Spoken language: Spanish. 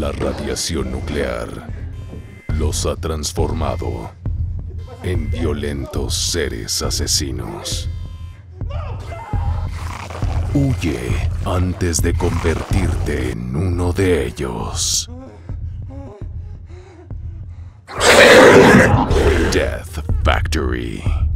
La radiación nuclear los ha transformado en violentos seres asesinos. Huye antes de convertirte en uno de ellos. Death Factory.